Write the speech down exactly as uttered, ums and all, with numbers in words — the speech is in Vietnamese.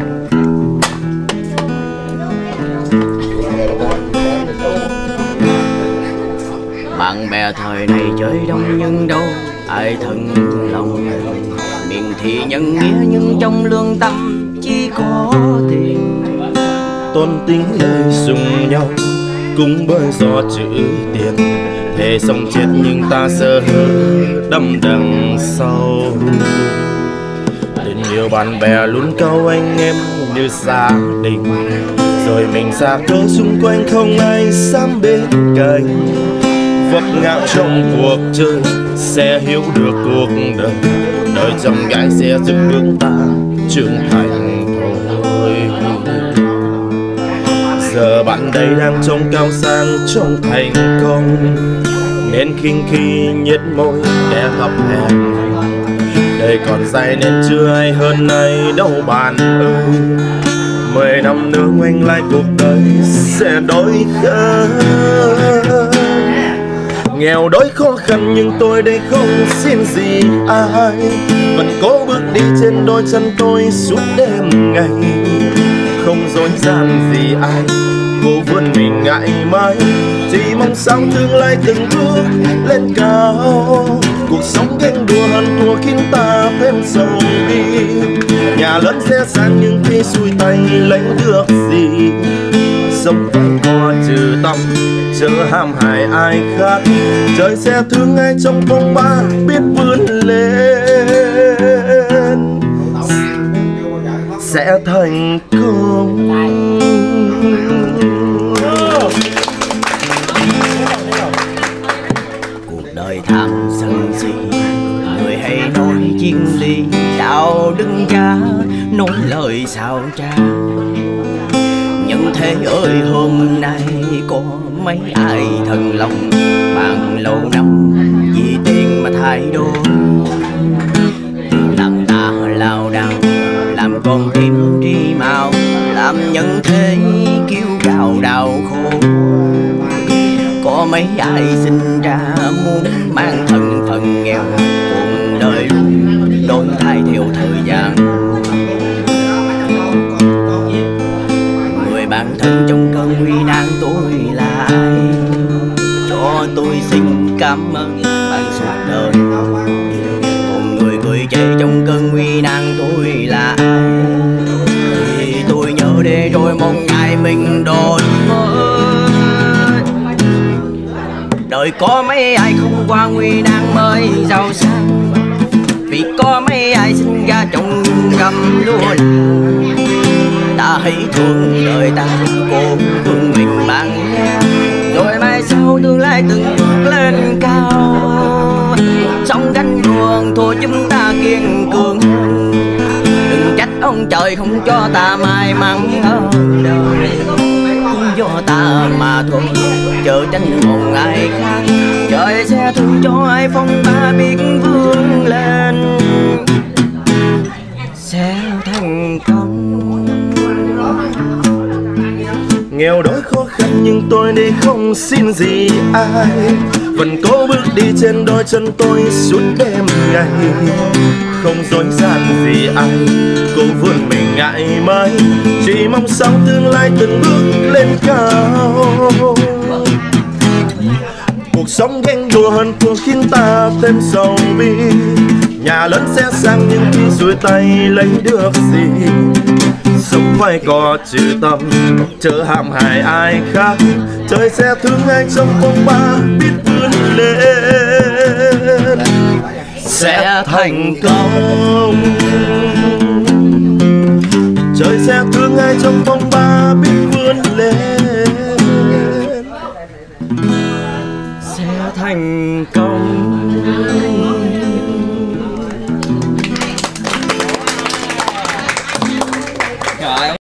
Bạn bè thời này chơi đông nhưng đâu ai thân lòng, miệng thì nhân nghĩa nhưng trong lương tâm chỉ có tiền. Tôn tính lời dùng nhau cũng bởi do chữ tiền, thề sống chết nhưng ta sơ hở đâm đằng sau. Tình yêu bạn bè luôn câu anh em như gia đình, rồi mình xa cơ xung quanh không ai dám bên cạnh. Vấp ngã trong cuộc chơi sẽ hiểu được cuộc đời, đời chồng gái sẽ giúp bước ta trưởng thành thôi. Giờ bạn đây đang trông cao sang trông thành công, nên khinh khi nhếch môi kẻ thấp hèn. Đời còn dài nên chưa ai hơn ai đâu bạn ơi. Mười năm nữa ngoảnh lại cuộc đời sẽ đổi khác. Nghèo đói khó khăn nhưng tôi đây không xin gì ai, vẫn cố bước đi trên đôi chân tôi suốt đêm ngày. Không dối gian gì ai, cố vươn mình ngại mãi, chỉ mong sao tương lai từng bước lên cao. Cuộc sống ganh đùa hơn thua khiến ta thêm sầu bi, nhà lớn xe sang nhưng khi xuôi tay lấy được gì. Sống phải có trừ tâm, chớ ham hại ai khác, trời sẽ thương ai trong phong ba biết vươn lên sẽ thành công. Cuộc đời tham sân si, người hay nói chiên ly, đạo đức cha nói lời sao cha. Nhưng thế ơi hôm nay có mấy ai thần lòng, bằng lâu năm vì tiền mà thay đổi. Làm ta lao đao, làm con tim tri màu, làm nhân thế kiêu gào đau khổ. Có mấy ai sinh ra muốn mang thân phận nghèo, cuộc đời luôn đổi thay theo thời gian. Người bạn thân trong cơn nguy nan tôi là ai, cho tôi xin cảm ơn bạn suốt đời. Còn người cười chê trong cơn nguy nan tôi là ai, thì tôi nhớ để rồi một ngày mình đổi mới. Đời có mấy ai không qua nguy nan mới giàu sang, vì có mấy ai sinh ra trong gầm lúa là. Ta hãy thương đời ta, cố thương mình bạn nghe, rồi mai sau tương lai từng bước lên cao. Sống gánh buồn thôi chúng ta kiên cường, đừng trách ông trời không cho ta may mắn ở đời. Cũng do ta mà thôi, chờ tranh một ai khác, trời sẽ thương cho ai phong ba biết vươn lên sẽ thành công. Nghèo đói khó khăn nhưng tôi đây không xin gì ai, vẫn cố bước đi trên đôi chân tôi suốt đêm ngày. Không dối gian gì ai, cố vươn mình ngại mãi, chỉ mong sao tương lai từng bước lên cao. Cuộc sống ganh đùa hơn thua khiến ta thêm sầu bi, nhà lớn xe sang nhưng khi xuôi tay lấy được gì. Sống phải có chữ tâm, chớ hãm hại ai khác, trời sẽ thương ai trong phong ba biết vươn lên sẽ thành công. Trời sẽ thương ai trong phong ba biết vươn lên sẽ thành công.